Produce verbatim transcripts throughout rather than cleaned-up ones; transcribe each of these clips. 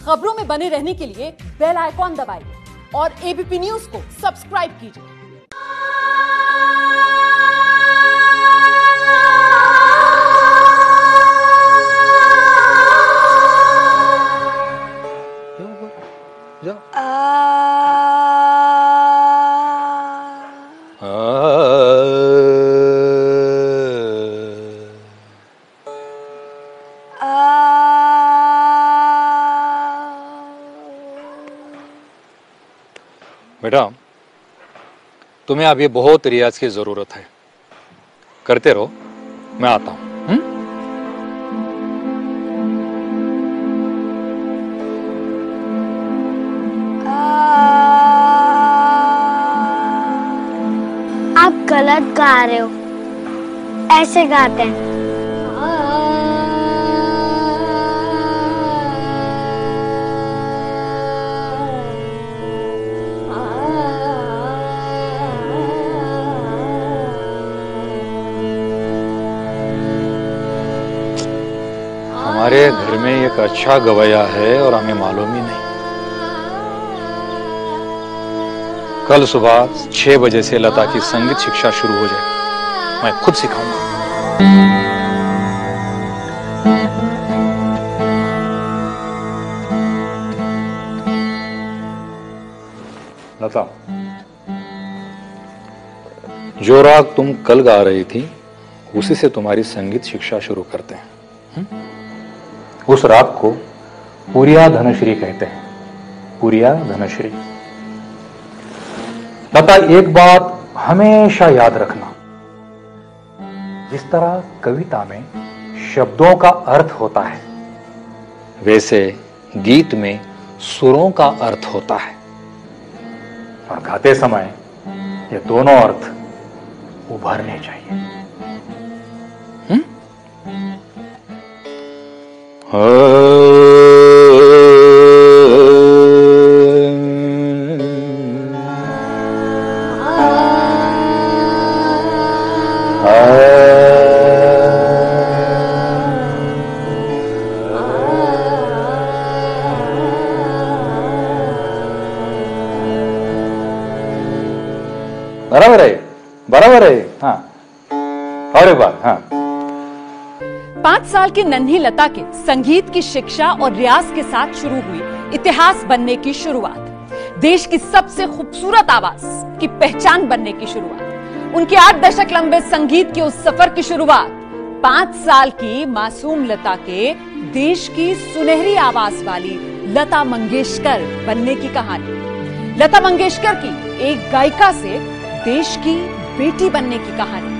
खबरों में बने रहने के लिए बेल आइकॉन दबाइए और एबीपी न्यूज को सब्सक्राइब कीजिए। बेटा, तुम्हें अब ये बहुत रियाज की जरूरत है। करते रहो, मैं आता हूं। आप गलत गा रहे हो, ऐसे गाते हैं। हमारे घर में एक अच्छा गवैया है और हमें मालूम ही नहीं। कल सुबह छह बजे से लता की संगीत शिक्षा शुरू हो जाए। मैं खुद सिखाऊंगा। लता, जो राग तुम कल गा रही थी उसी से तुम्हारी संगीत शिक्षा शुरू करते हैं। हुँ? उस राग को पुरिया धनश्री कहते हैं। पुरिया धनश्री। लता, एक बात हमेशा याद रखना, जिस तरह कविता में शब्दों का अर्थ होता है, वैसे गीत में सुरों का अर्थ होता है। और गाते समय ये दोनों अर्थ उभरने चाहिए। हुँ? बराबर है, बराबर है। हाँ, और एक बार। हाँ। पांच साल की नन्ही लता के संगीत की शिक्षा और रियाज के साथ शुरू हुई इतिहास बनने की शुरुआत, देश की सबसे खूबसूरत आवाज की पहचान बनने की शुरुआत, उनके आठ दशक लंबे संगीत के उस सफर की शुरुआत, पांच साल की मासूम लता के देश की सुनहरी आवाज वाली लता मंगेशकर बनने की कहानी, लता मंगेशकर की एक गायिका से देश की बेटी बनने की कहानी।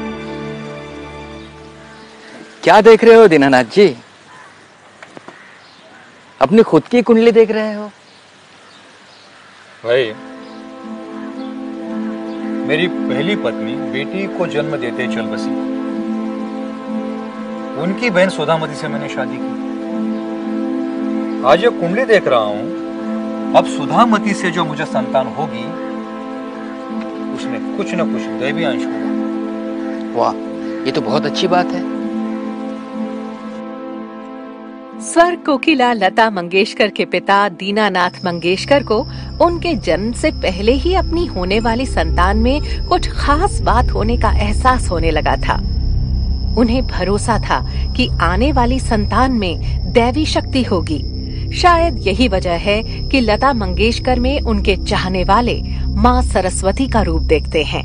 क्या देख रहे हो दीनानाथ जी? अपनी खुद की कुंडली देख रहे हो? भाई, मेरी पहली पत्नी बेटी को जन्म देते चल बसी। उनकी बहन सुधामती से मैंने शादी की। आज ये कुंडली देख रहा हूं, अब सुधामती से जो मुझे संतान होगी उसमें कुछ न कुछ दैवी अंश होगा। वाह, ये तो बहुत अच्छी बात है। स्वर कोकिला लता मंगेशकर के पिता दीनानाथ मंगेशकर को उनके जन्म से पहले ही अपनी होने वाली संतान में कुछ खास बात होने का एहसास होने लगा था। उन्हें भरोसा था कि आने वाली संतान में दैवी शक्ति होगी। शायद यही वजह है कि लता मंगेशकर में उनके चाहने वाले माँ सरस्वती का रूप देखते हैं।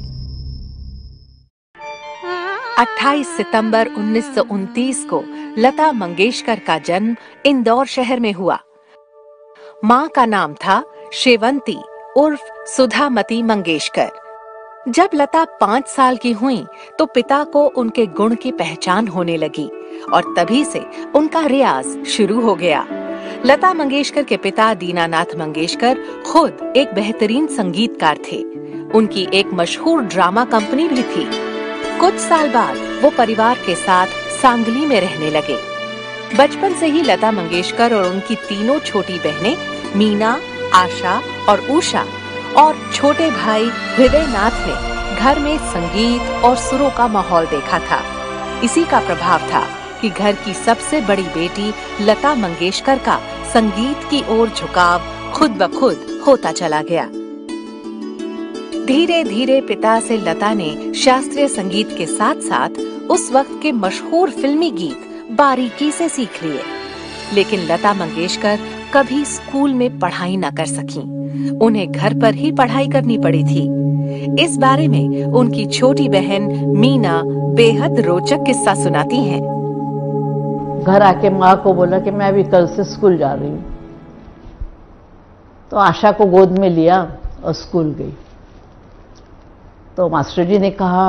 अट्ठाईस सितंबर उन्नीस सौ उनतीस को लता मंगेशकर का जन्म इंदौर शहर में हुआ। माँ का नाम था शेवंती उर्फ सुधामती मंगेशकर। जब लता पाँच साल की हुई तो पिता को उनके गुण की पहचान होने लगी और तभी से उनका रियाज शुरू हो गया। लता मंगेशकर के पिता दीनानाथ मंगेशकर खुद एक बेहतरीन संगीतकार थे। उनकी एक मशहूर ड्रामा कंपनी भी थी। कुछ साल बाद वो परिवार के साथ सांगली में रहने लगे। बचपन से ही लता मंगेशकर और उनकी तीनों छोटी बहनें मीना, आशा और उषा और छोटे भाई हृदय नाथ ने घर में संगीत और सुरों का माहौल देखा था। इसी का प्रभाव था कि घर की सबसे बड़ी बेटी लता मंगेशकर का संगीत की ओर झुकाव खुद ब खुद होता चला गया। धीरे धीरे पिता से लता ने शास्त्रीय संगीत के साथ साथ उस वक्त के मशहूर फिल्मी गीत बारीकी से सीख लिए। लेकिन लता मंगेशकर कभी स्कूल में पढ़ाई न कर सकीं। उन्हें घर पर ही पढ़ाई करनी पड़ी थी। इस बारे में उनकी छोटी बहन मीना बेहद रोचक किस्सा सुनाती हैं। घर आके माँ को बोला कि मैं अभी कल से स्कूल जा रही हूँ, तो आशा को गोद में लिया और स्कूल गई। तो मास्टर जी ने कहा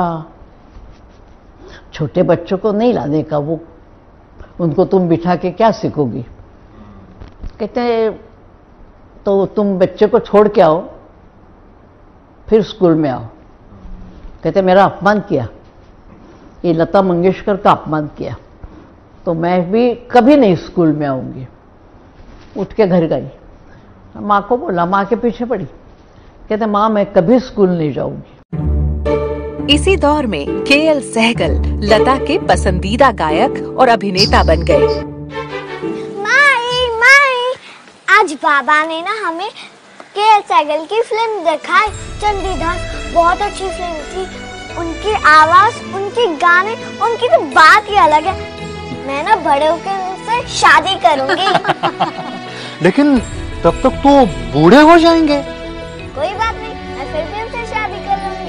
छोटे बच्चों को नहीं लाने का, वो उनको तुम बिठा के क्या सीखोगी। कहते तो तुम बच्चे को छोड़ के आओ फिर स्कूल में आओ। कहते मेरा अपमान किया, ये लता मंगेशकर का अपमान किया, तो मैं भी कभी नहीं स्कूल में आऊंगी। उठ के घर गई, माँ को बोला, माँ के पीछे पड़ी। कहते माँ मैं कभी स्कूल नहीं जाऊंगी। इसी दौर में के एल सहगल लता के पसंदीदा गायक और अभिनेता बन गए। माई माई आज बाबा ने ना हमें के एल सहगल की फिल्म दिखाई, चंडीदास। बहुत अच्छी फिल्म थी। उनकी आवाज, उनके गाने, उनकी तो बात ही अलग है। मैं ना बड़े होकर उनसे शादी करूंगी। लेकिन तब तक तो बूढ़े हो जाएंगे। कोई बात नहीं, मैं फिर भी उनसे शादी कर लूंगी।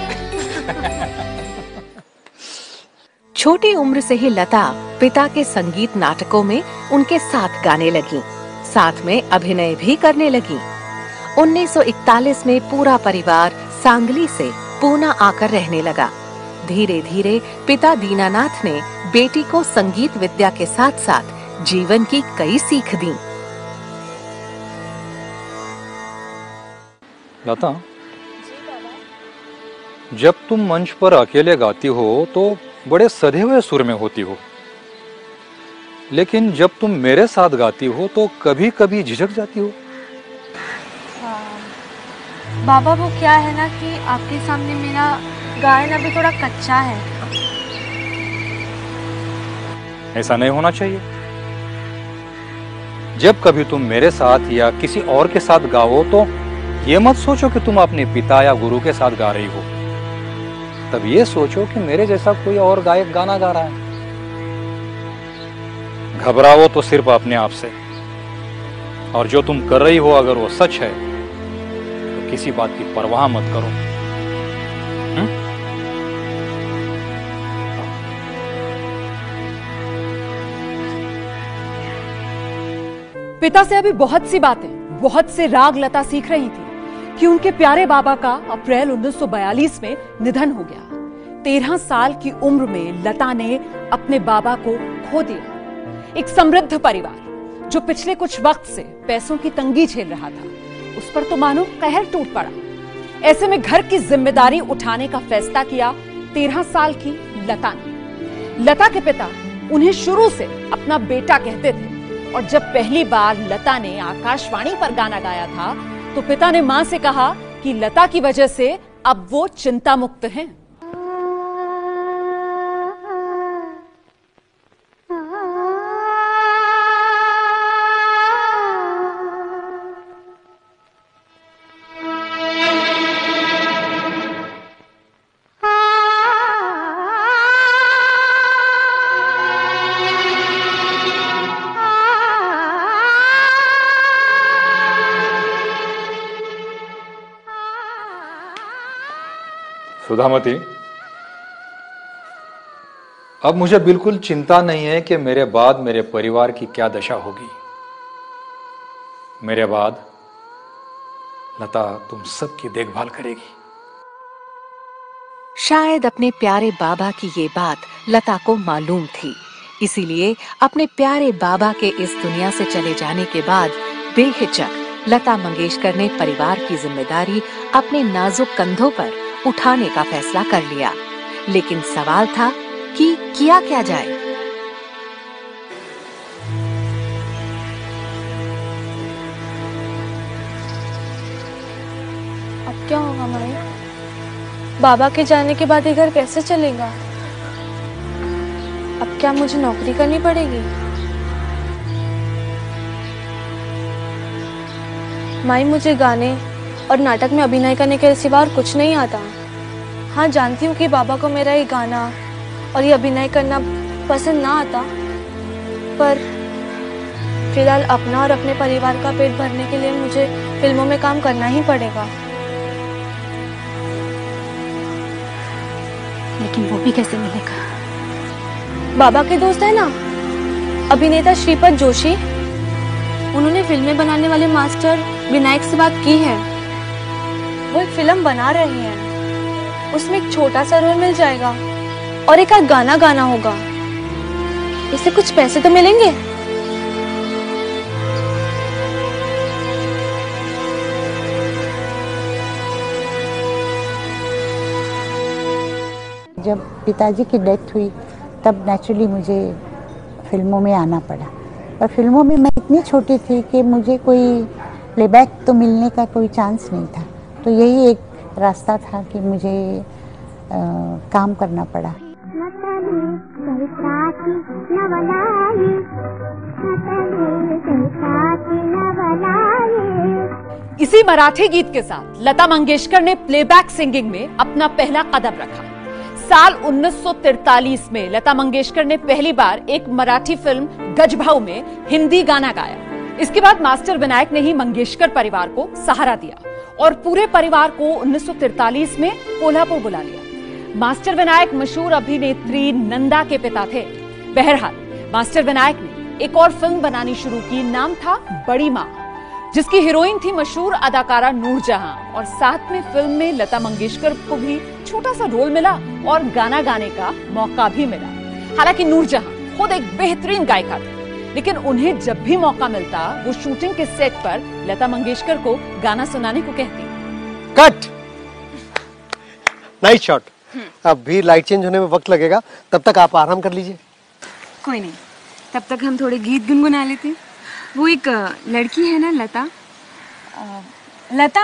छोटी उम्र से ही लता पिता के संगीत नाटकों में उनके साथ गाने लगी, साथ में अभिनय भी करने लगी। उन्नीस सौ इकतालीस में पूरा परिवार सांगली से पूना आकर रहने लगा। धीरे धीरे पिता दीनानाथ ने बेटी को संगीत विद्या के साथ साथ जीवन की कई सीख दी। लता, जब तुम मंच पर अकेले गाती हो तो बड़े सधे हुए सुर में होती हो, लेकिन जब तुम मेरे साथ गाती हो तो कभी कभी झिझक जाती हो। बाबा वो क्या है ना कि आपके सामने मेरा गायन अभी थोड़ा कच्चा है। ऐसा नहीं होना चाहिए। जब कभी तुम मेरे साथ या किसी और के साथ गाओ तो ये मत सोचो कि तुम अपने पिता या गुरु के साथ गा रही हो, तब ये सोचो कि मेरे जैसा कोई और गायक गाना गा रहा है। घबराओ तो सिर्फ अपने आप से, और जो तुम कर रही हो अगर वो सच है तो किसी बात की परवाह मत करो। हुँ? पिता से अभी बहुत सी बातें, बहुत से राग लता सीख रही थी कि उनके प्यारे बाबा का अप्रैल उन्नीस सौ बयालीस में निधन हो गया। तेरह साल की उम्र में लता ने अपने बाबा को खो दिया। एक समृद्ध परिवार जो पिछले कुछ वक्त से पैसों की तंगी झेल रहा था, उस पर तो मानो कहर टूट पड़ा। ऐसे में घर की जिम्मेदारी उठाने का फैसला किया तेरह साल की लता ने। लता के पिता उन्हें शुरू से अपना बेटा कहते थे, और जब पहली बार लता ने आकाशवाणी पर गाना गाया था तो पिता ने मां से कहा कि लता की वजह से अब वो चिंता मुक्त हैं। सुधामती, अब मुझे बिल्कुल चिंता नहीं है कि मेरे बाद मेरे परिवार की क्या दशा होगी। मेरे बाद लता तुम सबकी देखभाल करेगी। शायद अपने प्यारे बाबा की ये बात लता को मालूम थी, इसीलिए अपने प्यारे बाबा के इस दुनिया से चले जाने के बाद बेहिचक लता मंगेशकर ने परिवार की जिम्मेदारी अपने नाजुक कंधों पर उठाने का फैसला कर लिया। लेकिन सवाल था कि किया क्या जाए। अब क्या होगा माई? बाबा के जाने के बाद ये घर कैसे चलेगा? अब क्या मुझे नौकरी करनी पड़ेगी? माई, मुझे गाने और नाटक में अभिनय करने के सिवा और कुछ नहीं आता। हाँ, जानती हूँ कि बाबा को मेरा ये गाना और ये अभिनय करना पसंद ना आता, पर फिलहाल अपना और अपने परिवार का पेट भरने के लिए मुझे फिल्मों में काम करना ही पड़ेगा। लेकिन वो भी कैसे मिलेगा? बाबा के दोस्त है ना, अभिनेता श्रीपद जोशी, उन्होंने फिल्में बनाने वाले मास्टर विनायक से बात की है। वो एक फिल्म बना रहे हैं, उसमें एक छोटा सा रोल मिल जाएगा और एक आध गाना गाना होगा। इससे कुछ पैसे तो मिलेंगे। जब पिताजी की डेथ हुई तब नेचुरली मुझे फिल्मों में आना पड़ा, पर फिल्मों में मैं इतनी छोटी थी कि मुझे कोई प्लेबैक तो मिलने का कोई चांस नहीं था। तो यही एक रास्ता था कि मुझे आ, काम करना पड़ा। इसी मराठी गीत के साथ लता मंगेशकर ने प्लेबैक सिंगिंग में अपना पहला कदम रखा। साल उन्नीस सौ तैंतालीस में लता मंगेशकर ने पहली बार एक मराठी फिल्म गजभाऊ में हिंदी गाना गाया। इसके बाद मास्टर विनायक ने ही मंगेशकर परिवार को सहारा दिया और पूरे परिवार को उन्नीस सौ तैंतालीस में कोल्हापुर बुला लिया। मास्टर विनायक मशहूर अभिनेत्री नंदा के पिता थे। बहरहाल मास्टर विनायक ने एक और फिल्म बनानी शुरू की, नाम था बड़ी माँ, जिसकी हीरोइन थी मशहूर अदाकारा नूरजहां, और साथ में फिल्म में लता मंगेशकर को भी छोटा सा रोल मिला और गाना गाने का मौका भी मिला। हालांकि नूरजहां खुद एक बेहतरीन गायिका थी, लेकिन उन्हें जब भी मौका मिलता वो शूटिंग के सेट पर लता मंगेशकर को गाना सुनाने को कहती। कट। Nice shot. अब भी लाइट चेंज होने में वक्त लगेगा, तब तक आप आराम कर लीजिए। कोई नहीं, तब तक हम थोड़े गीत गुनगुना लेते हैं। वो एक लड़की है ना लता, आ, लता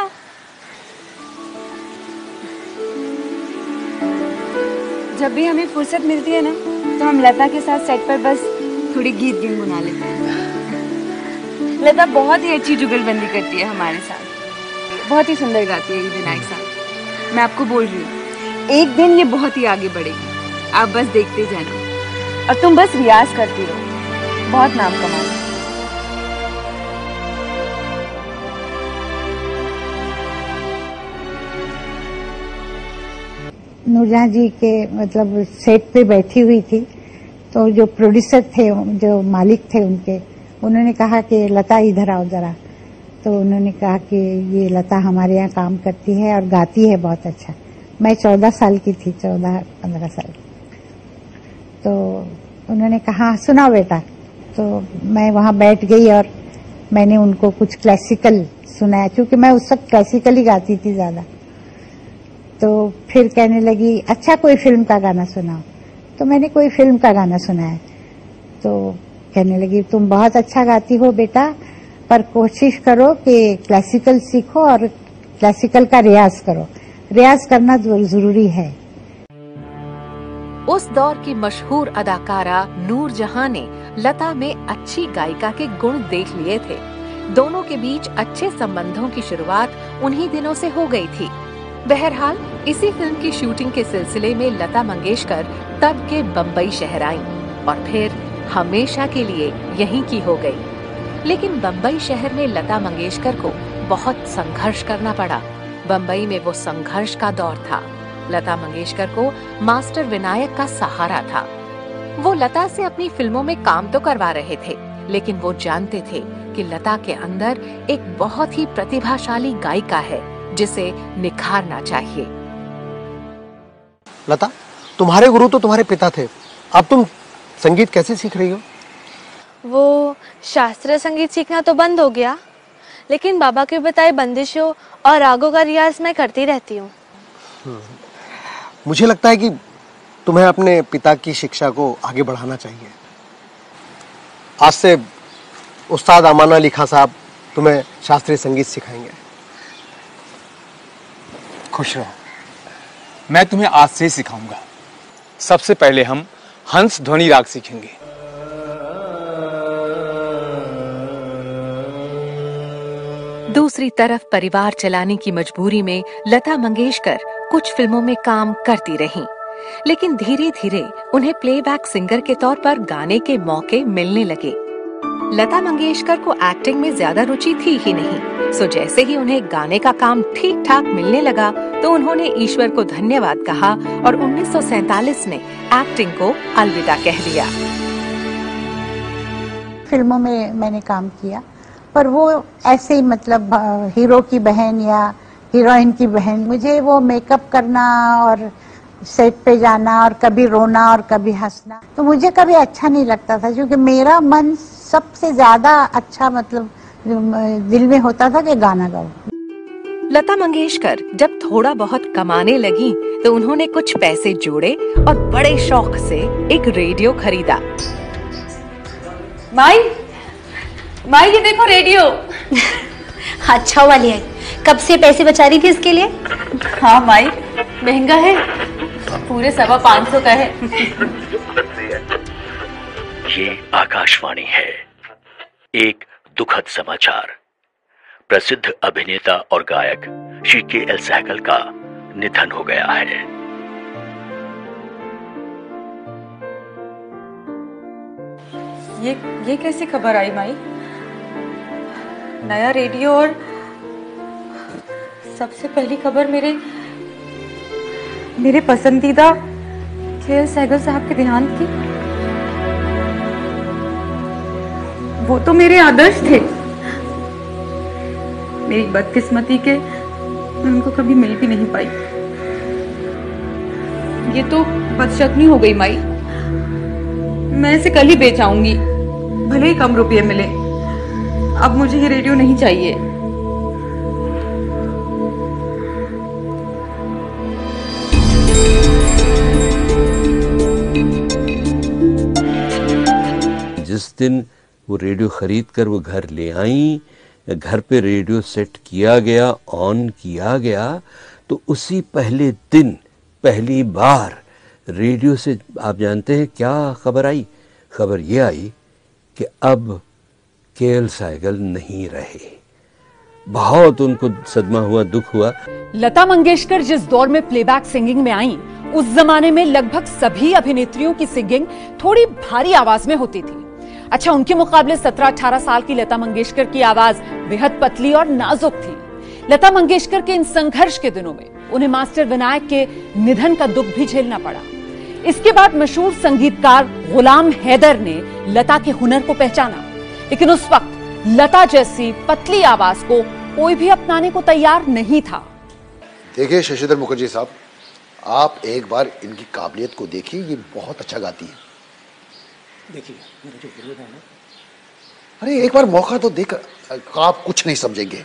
जब भी हमें फुर्सत मिलती है ना तो हम लता के साथ सेट पर बस थोड़ी गीत गुनगुना लेते हैं। लता बहुत ही अच्छी जुगलबंदी करती है हमारे साथ, बहुत ही सुंदर गाती है ये विनायक साहब। मैं आपको बोल रही हूँ, एक दिन ये बहुत ही आगे बढ़ेगी, आप बस देखते जाना और तुम बस रियाज करती रहो, बहुत नाम कमाना। नूरजहां जी के मतलब सेट पे बैठी हुई थी, तो जो प्रोड्यूसर थे, जो मालिक थे उनके, उन्होंने कहा कि लता इधर आओ जरा। तो उन्होंने कहा कि ये लता हमारे यहाँ काम करती है और गाती है बहुत अच्छा। मैं चौदह साल की थी, चौदह पंद्रह साल। तो उन्होंने कहा सुनाओ बेटा। तो मैं वहाँ बैठ गई और मैंने उनको कुछ क्लासिकल सुनाया, क्योंकि मैं उस वक्त क्लासिकल ही गाती थी ज्यादा। तो फिर कहने लगी अच्छा कोई फिल्म का गाना सुनाओ। तो मैंने कोई फिल्म का गाना सुनाया। तो कहने लगी तुम बहुत अच्छा गाती हो बेटा, पर कोशिश करो कि क्लासिकल सीखो और क्लासिकल का रियाज करो, रियाज करना जरूरी है। उस दौर की मशहूर अदाकारा नूरजहां ने लता में अच्छी गायिका के गुण देख लिए थे। दोनों के बीच अच्छे संबंधों की शुरुआत उन्हीं दिनों से हो गई थी। बहरहाल इसी फिल्म की शूटिंग के सिलसिले में लता मंगेशकर तब के बम्बई शहर आईं और फिर हमेशा के लिए यहीं की हो गई। लेकिन बम्बई शहर में लता मंगेशकर को बहुत संघर्ष करना पड़ा। बम्बई में वो संघर्ष का दौर था। लता मंगेशकर को मास्टर विनायक का सहारा था। वो लता से अपनी फिल्मों में काम तो करवा रहे थे, लेकिन वो जानते थे कि लता के अंदर एक बहुत ही प्रतिभाशाली गायिका है जिसे निखारना चाहिए। लता, तुम्हारे गुरु तो तुम्हारे पिता थे, अब तुम संगीत कैसे सीख रही हो? वो शास्त्रीय संगीत सीखना तो बंद हो गया, लेकिन बाबा के बताए बंदिशों और रागों का रियाज मैं करती रहती हूँ। मुझे लगता है कि तुम्हें अपने पिता की शिक्षा को आगे बढ़ाना चाहिए। आज से उस्ताद अमाना अली खां साहब तुम्हें शास्त्रीय संगीत सिखाएंगे। खुश रहो, मैं तुम्हें आज से ही सिखाऊंगा। सबसे पहले हम हंस ध्वनि राग सीखेंगे। दूसरी तरफ परिवार चलाने की मजबूरी में लता मंगेशकर कुछ फिल्मों में काम करती रहीं, लेकिन धीरे धीरे उन्हें प्लेबैक सिंगर के तौर पर गाने के मौके मिलने लगे। लता मंगेशकर को एक्टिंग में ज्यादा रुचि थी ही नहीं, सो जैसे ही उन्हें गाने का काम ठीक ठाक मिलने लगा तो उन्होंने ईश्वर को धन्यवाद कहा और उन्नीस सौ सैतालीस में एक्टिंग को अलविदा कह दिया। फिल्मों में मैंने काम किया, पर वो ऐसे ही मतलब हीरो की बहन या हीरोइन की बहन। मुझे वो मेकअप करना और सेट पे जाना और कभी रोना और कभी हंसना तो मुझे कभी अच्छा नहीं लगता था, क्योंकि मेरा मन सबसे ज्यादा अच्छा मतलब दिल में होता था कि गाना गाओ। लता मंगेशकर जब थोड़ा बहुत कमाने लगी तो उन्होंने कुछ पैसे जोड़े और बड़े शौक से एक रेडियो खरीदा। माई, माई ये देखो रेडियो। अच्छा वाली है। कब से पैसे बचा रही थी इसके लिए? हाँ माई, महंगा है, पूरे सवा पाँच सौ का है। ये आकाशवाणी है। एक दुखद समाचार, प्रसिद्ध अभिनेता और गायक श्री के एल सहगल का निधन हो गया है। ये ये कैसी खबर आई माई? नया रेडियो और सबसे पहली खबर मेरे मेरे पसंदीदा के एल सहगल साहब के देहांत की। वो तो मेरे आदर्श थे। मेरी बदकिस्मती के मैं उनको कभी मिल भी नहीं पाई। ये तो बदशगनी हो गई माई। मैं इसे कल ही बेच आऊंगी, भले ही कम रुपये मिले। अब मुझे ये रेडियो नहीं चाहिए। जिस दिन वो रेडियो खरीद कर वो घर ले आई, घर पे रेडियो सेट किया गया, ऑन किया गया, तो उसी पहले दिन पहली बार रेडियो से आप जानते हैं क्या खबर आई? खबर ये आई कि अब के एल सहगल नहीं रहे। बहुत उनको सदमा हुआ, दुख हुआ। लता मंगेशकर जिस दौर में प्लेबैक सिंगिंग में आई, उस जमाने में लगभग सभी अभिनेत्रियों की सिंगिंग थोड़ी भारी आवाज में होती थी। अच्छा, उनके मुकाबले सत्रह अठारह साल की लता मंगेशकर की आवाज बेहद पतली और नाजुक थी। लता मंगेशकर के इन संघर्ष के दिनों में उन्हें मास्टर विनायक के निधन का दुख भी झेलना पड़ा। इसके बाद मशहूर संगीतकार गुलाम हैदर ने लता के हुनर को पहचाना, लेकिन उस वक्त लता जैसी पतली आवाज को कोई भी अपनाने को तैयार नहीं था। देखिए शशिधर मुखर्जी साहब, आप एक बार इनकी काबिलियत को देखिए, ये बहुत अच्छा गाती है। देखिए मेरा जो हीरो है ना, अरे एक बार मौका तो देख, आप कुछ नहीं समझेंगे।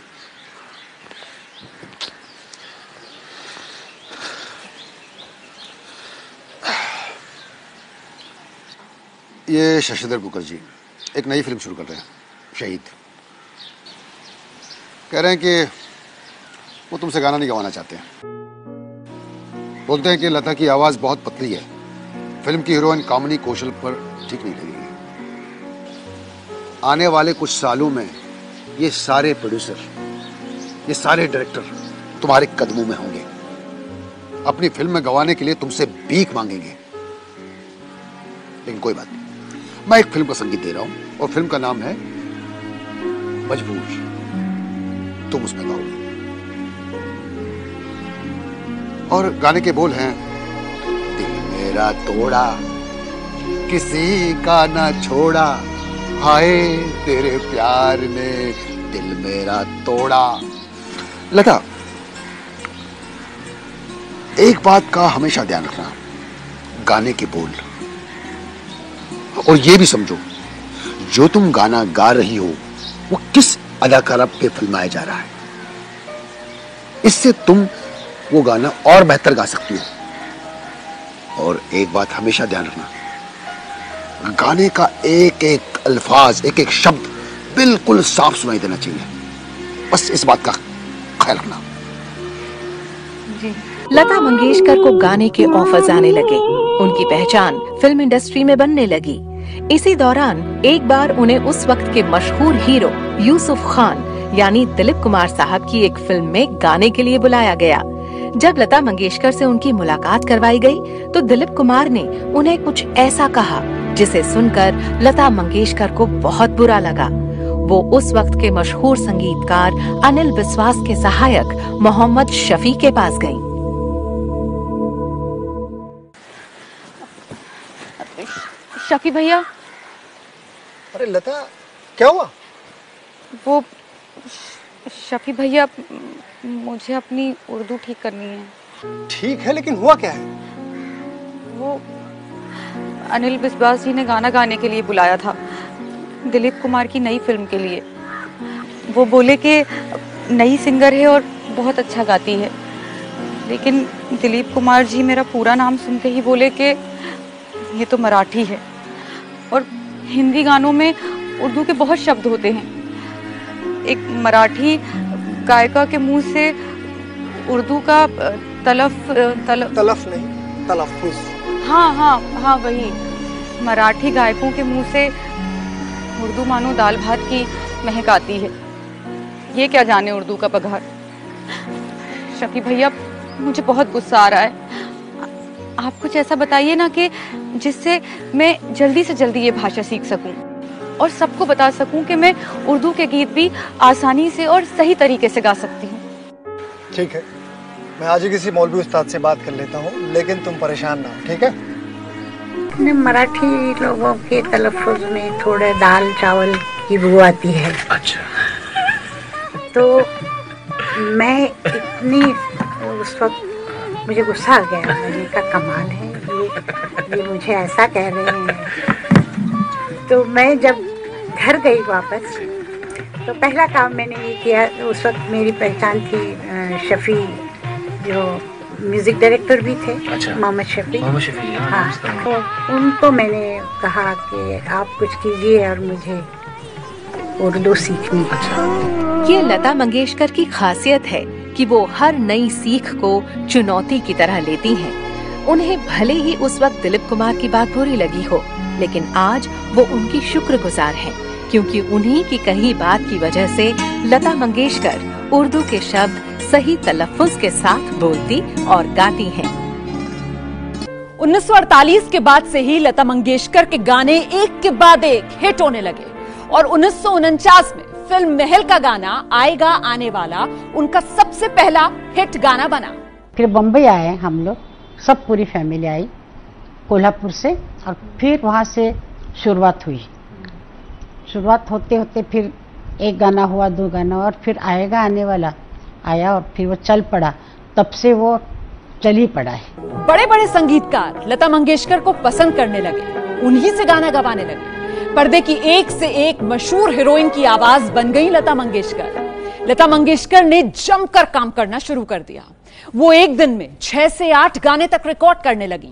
ये शशिधर मुखर्जी एक नई फिल्म शुरू कर रहे हैं, शहीद। कह रहे हैं कि वो तुमसे गाना नहीं गवाना चाहते हैं। बोलते हैं कि लता की आवाज बहुत पतली है, फिल्म की हीरोइन कामिनी कौशल पर ठीक नहीं लगेगी। आने वाले कुछ सालों में ये सारे प्रोड्यूसर, ये सारे डायरेक्टर तुम्हारे कदमों में होंगे, अपनी फिल्म में गवाने के लिए तुमसे भीख मांगेंगे। लेकिन कोई बात नहीं, मैं एक फिल्म का संगीत दे रहा हूं और फिल्म का नाम है मजबूर। तुम उसमें गाओगे और गाने के बोल हैं, दिल मेरा तोड़ा किसी का ना छोड़ा, हाय तेरे प्यार ने दिल मेरा तोड़ा। लता, एक बात का हमेशा ध्यान रखना, गाने के बोल, और ये भी समझो जो तुम गाना गा रही हो वो किस अदाकारा पे फिल्माया जा रहा है। इससे तुम वो गाना और बेहतर गा सकती हो। और एक बात हमेशा ध्यान रखना, गाने का एक एक अल्फाज, एक एक शब्द बिल्कुल साफ सुनाई देना चाहिए। बस इस बात का ख्याल रखना। जी। लता मंगेशकर को गाने के ऑफर्स आने लगे, उनकी पहचान फिल्म इंडस्ट्री में बनने लगी। इसी दौरान एक बार उन्हें उस वक्त के मशहूर हीरो यूसुफ खान यानी दिलीप कुमार साहब की एक फिल्म में गाने के लिए बुलाया गया। जब लता मंगेशकर से उनकी मुलाकात करवाई गई तो दिलीप कुमार ने उन्हें कुछ ऐसा कहा जिसे सुनकर लता मंगेशकर को बहुत बुरा लगा। वो उस वक्त के मशहूर संगीतकार अनिल बिस्वास के सहायक मोहम्मद शफी के पास गईं। शफी भैया। अरे लता, क्या हुआ? वो शफी भैया, मुझे अपनी उर्दू ठीक करनी है। ठीक है, लेकिन हुआ क्या है? वो अनिल बिस्वास जी ने गाना गाने के लिए बुलाया था, दिलीप कुमार की नई फिल्म के लिए। वो बोले कि नई सिंगर है और बहुत अच्छा गाती है, लेकिन दिलीप कुमार जी मेरा पूरा नाम सुनते ही बोले कि ये तो मराठी है और हिंदी गानों में उर्दू के बहुत शब्द होते हैं। एक मराठी गायिका के मुंह से उर्दू का तलफ तलफ तलफ नहीं, तलफ्फुज़। हाँ हाँ हाँ वही, मराठी गायकों के मुंह से उर्दू मानो दाल भात की महक आती है। ये क्या जाने उर्दू का पघार। शफी भैया, मुझे बहुत गुस्सा आ रहा है। आप कुछ ऐसा बताइए ना कि जिससे मैं जल्दी से जल्दी ये भाषा सीख सकूं और सबको बता सकूं कि मैं उर्दू के गीत भी आसानी से और सही तरीके से गा सकती हूँ। ठीक है, मैं आज ही किसी मौलवी उस्ताद से बात कर लेता हूँ, लेकिन तुम परेशान ना हो, ठीक है? मराठी लोगों के तलफ़ुज़ में थोड़े दाल चावल की बू आती है। अच्छा। तो मैं इतनी उस वक्त मुझे गुस्सा आ गया। मैंने कहा कमाल है, ये ये मुझे ऐसा कह रहे हैं। तो मैं जब घर गई वापस, तो पहला काम मैंने ये किया, उस वक्त मेरी पहचान थी शफी, जो म्यूजिक डायरेक्टर भी थे। अच्छा। मोहम्मद शफी। मोहम्मद शफी, हाँ, तो उनको मैंने कहा कि आप कुछ कीजिए और मुझे उर्दू सीखनी। अच्छा। ये लता मंगेशकर की खासियत है कि वो हर नई सीख को चुनौती की तरह लेती हैं। उन्हें भले ही उस वक्त दिलीप कुमार की बात बुरी लगी हो, लेकिन आज वो उनकी शुक्रगुजार हैं, क्योंकि उन्हीं की कही बात की वजह से लता मंगेशकर उर्दू के शब्द सही तलफ्फुज़ के साथ बोलती और गाती हैं। उन्नीस सौ अड़तालीस के बाद से ही लता मंगेशकर के गाने एक के बाद एक हिट होने लगे और उन्नीस सौ उनचास में फिल्म महल का गाना आएगा आने वाला उनका सबसे पहला हिट गाना बना। फिर बम्बई आए हम लोग, सब पूरी फैमिली आई कोल्हापुर से, और फिर वहाँ से शुरुआत हुई। शुरुआत होते होते फिर एक गाना हुआ, दो गाना, और फिर आएगा आने वाला आया और फिर वो चल पड़ा। तब से वो चल ही पड़ा है। बड़े बड़े संगीतकार लता मंगेशकर को पसंद करने लगे, उन्हीं से गाना गवाने लगे। पर्दे की एक से एक मशहूर हीरोइन की आवाज बन गई लता मंगेशकर। लता मंगेशकर ने जमकर काम करना शुरू कर दिया। वो एक दिन में छह से आठ गाने तक रिकॉर्ड करने लगी।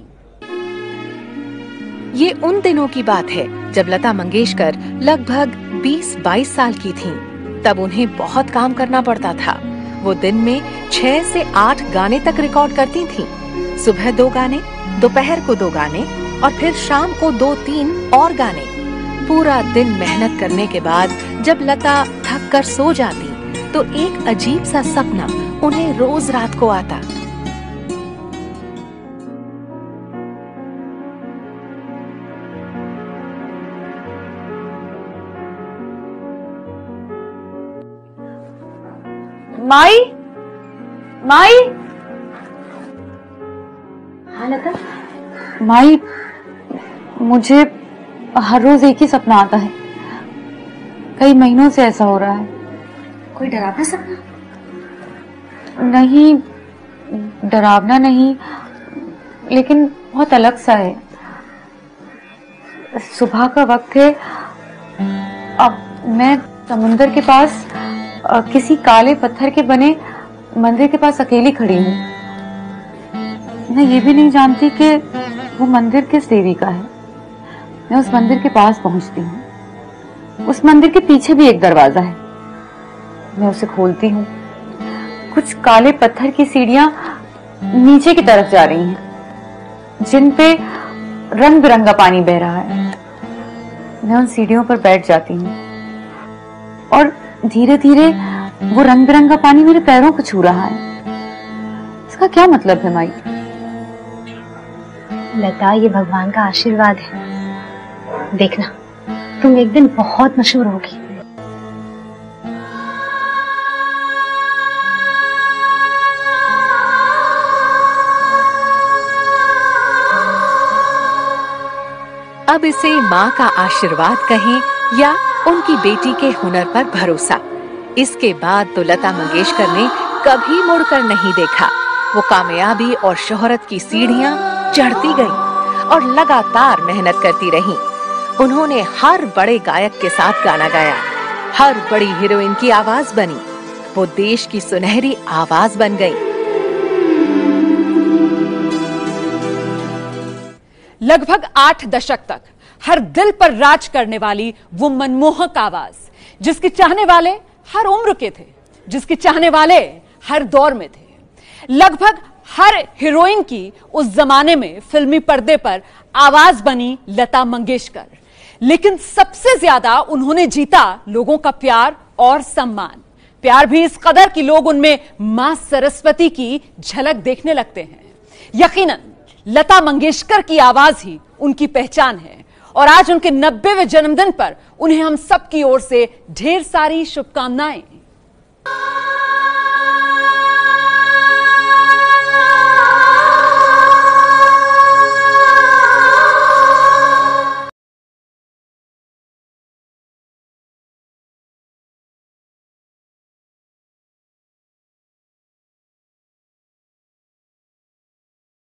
ये उन दिनों की बात है जब लता मंगेशकर लगभग बीस बाईस साल की थीं। तब उन्हें बहुत काम करना पड़ता था। वो दिन में छह से आठ गाने तक रिकॉर्ड करती थीं। सुबह दो गाने, दोपहर को दो गाने और फिर शाम को दो तीन और गाने। पूरा दिन मेहनत करने के बाद जब लता थक कर सो जाती तो एक अजीब सा सपना उन्हें रोज रात को आता। माई, माई, हाँ लता? माई, मुझे हर रोज एक ही सपना आता है। कई महीनों से ऐसा हो रहा है। कोई डरावना सपना? नहीं, डरावना नहीं, लेकिन बहुत अलग सा है। सुबह का वक्त है, अब मैं समुंदर के पास किसी काले पत्थर के बने मंदिर के पास अकेली खड़ी हूँ। मैं ये भी नहीं जानती कि वो मंदिर किस देवी का है। मैं उस मंदिर के पास पहुंचती हूँ। उस मंदिर के पीछे भी एक दरवाजा है। मैं उसे खोलती हूँ। कुछ काले पत्थर की सीढ़ियां नीचे की तरफ जा रही हैं, जिन पे रंग बिरंगा पानी बह रहा है। मैं उन सीढ़ियों पर बैठ जाती हूँ और धीरे धीरे वो रंग बिरंगा पानी मेरे पैरों को छू रहा है। इसका क्या मतलब है माई? लता, ये भगवान का आशीर्वाद है। देखना, तुम एक दिन बहुत मशहूर होगी। अब इसे माँ का आशीर्वाद कहें या उनकी बेटी के हुनर पर भरोसा, इसके बाद तो लता मंगेशकर ने कभी मुड़कर नहीं देखा। वो कामयाबी और शोहरत की सीढ़ियां चढ़ती गईं और लगातार मेहनत करती रहीं। उन्होंने हर बड़े गायक के साथ गाना गाया, हर बड़ी हीरोइन की आवाज बनी। वो देश की सुनहरी आवाज बन गई। लगभग आठ दशक तक हर दिल पर राज करने वाली वो मनमोहक आवाज, जिसके चाहने वाले हर उम्र के थे, जिसके चाहने वाले हर दौर में थे। लगभग हर हीरोइन की उस जमाने में फिल्मी पर्दे पर आवाज बनी लता मंगेशकर। लेकिन सबसे ज्यादा उन्होंने जीता लोगों का प्यार और सम्मान। प्यार भी इस कदर कि लोग उनमें मां सरस्वती की झलक देखने लगते हैं। यकीनन लता मंगेशकर की आवाज ही उनकी पहचान है और आज उनके नब्बेवें जन्मदिन पर उन्हें हम सब की ओर से ढेर सारी शुभकामनाएं।